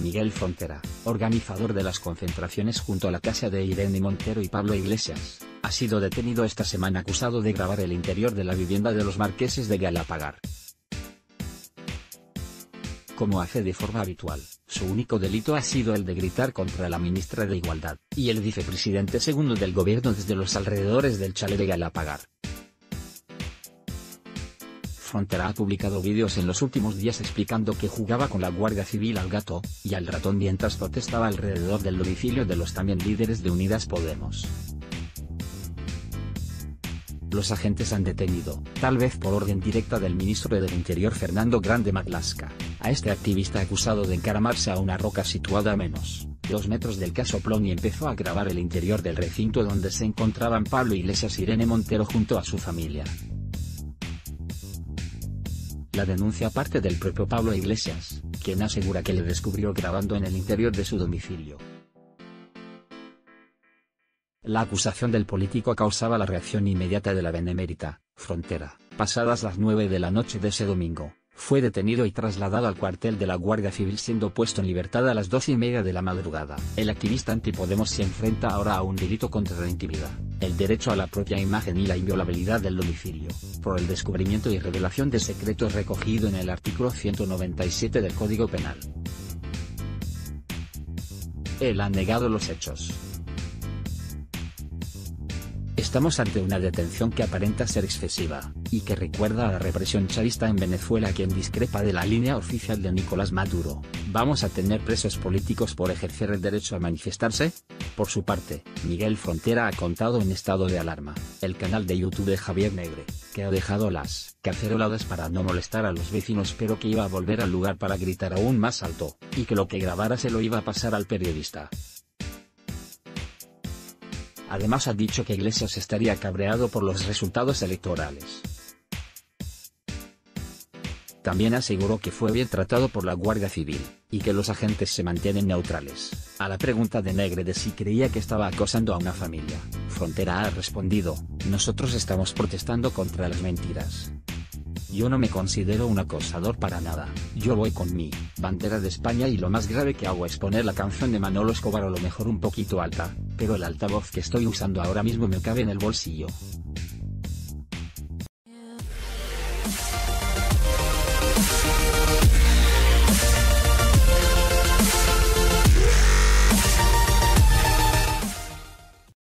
Miguel Frontera, organizador de las concentraciones junto a la casa de Irene Montero y Pablo Iglesias, ha sido detenido esta semana acusado de grabar el interior de la vivienda de los marqueses de Galapagar. Como hace de forma habitual, su único delito ha sido el de gritar contra la ministra de Igualdad, y el vicepresidente segundo del gobierno desde los alrededores del chalet de Galapagar. Frontera ha publicado vídeos en los últimos días explicando que jugaba con la Guardia Civil al gato y al ratón mientras protestaba alrededor del domicilio de los también líderes de Unidas Podemos. Los agentes han detenido, tal vez por orden directa del ministro del Interior Fernando Grande Marlaska, a este activista acusado de encaramarse a una roca situada a menos de 2 metros del casoplón y empezó a grabar el interior del recinto donde se encontraban Pablo Iglesias y Irene Montero junto a su familia. La denuncia parte del propio Pablo Iglesias, quien asegura que le descubrió grabando en el interior de su domicilio. La acusación del político causaba la reacción inmediata de la benemérita Frontera. Pasadas las 9 de la noche de ese domingo, fue detenido y trasladado al cuartel de la Guardia Civil siendo puesto en libertad a las 2:30 de la madrugada. El activista antipodemos se enfrenta ahora a un delito contra la intimidad, el derecho a la propia imagen y la inviolabilidad del domicilio, por el descubrimiento y revelación de secretos recogido en el artículo 197 del Código Penal. Él ha negado los hechos. Estamos ante una detención que aparenta ser excesiva, y que recuerda a la represión chavista en Venezuela quien discrepa de la línea oficial de Nicolás Maduro. ¿Vamos a tener presos políticos por ejercer el derecho a manifestarse? Por su parte, Miguel Frontera ha contado en estado de alarma, el canal de YouTube de Javier Negre, que ha dejado las caceroladas para no molestar a los vecinos pero que iba a volver al lugar para gritar aún más alto, y que lo que grabara se lo iba a pasar al periodista. Además ha dicho que Iglesias estaría cabreado por los resultados electorales. También aseguró que fue bien tratado por la Guardia Civil, y que los agentes se mantienen neutrales. A la pregunta de Negre de si creía que estaba acosando a una familia, Frontera ha respondido: "Nosotros estamos protestando contra las mentiras. Yo no me considero un acosador para nada, yo voy con mi bandera de España y lo más grave que hago es poner la canción de Manolo Escobar a lo mejor un poquito alta, pero el altavoz que estoy usando ahora mismo me cabe en el bolsillo".